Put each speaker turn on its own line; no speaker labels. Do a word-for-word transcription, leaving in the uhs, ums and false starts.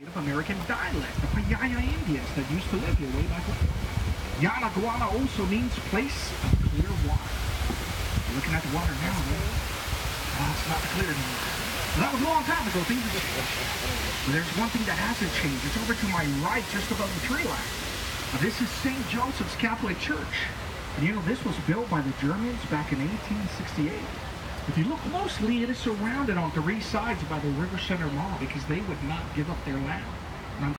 Native American dialect, the Payaya Indians that used to live here way back when. Yanaguana also means place of clear water. You're looking at the water now, right? Oh, it's not clear anymore. Well, that was a long time ago. Things are just... But there's one thing that hasn't changed. It's over to my right, just above the tree line. Now, this is Saint Joseph's Catholic Church. And you know, this was built by the Germans back in eighteen sixty-eight. If you look closely, it is surrounded on three sides by the River Center Mall because they would not give up their land.